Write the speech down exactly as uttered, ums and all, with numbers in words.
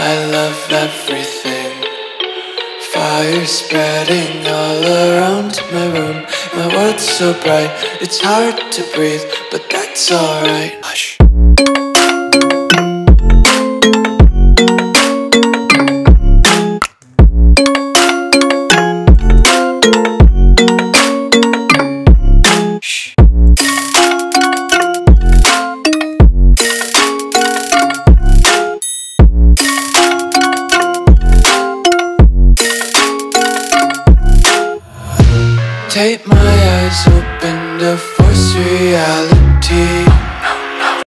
I love everything. Fire spreading all around my room. My world's so bright, it's hard to breathe, but that's alright.